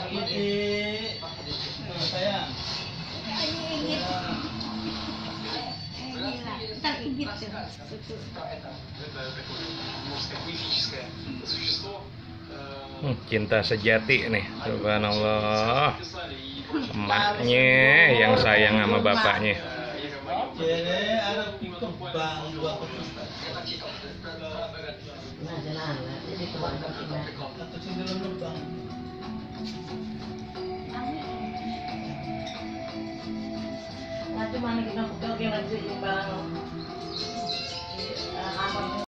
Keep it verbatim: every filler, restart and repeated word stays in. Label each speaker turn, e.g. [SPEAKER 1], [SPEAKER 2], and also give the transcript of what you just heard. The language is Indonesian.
[SPEAKER 1] Ini sayang.
[SPEAKER 2] Ingit. Так ingit tuh.
[SPEAKER 3] Hmm, cinta sejati nih, subhanallah. Emaknya yang sayang sama bapaknya.
[SPEAKER 1] Jadi ada kembang dua petis.
[SPEAKER 4] Nah, jalan lah. Jadi keluar kita.
[SPEAKER 1] Satu cenderung lubang.
[SPEAKER 4] Nah, cuma kita pegang yang lagi imbang.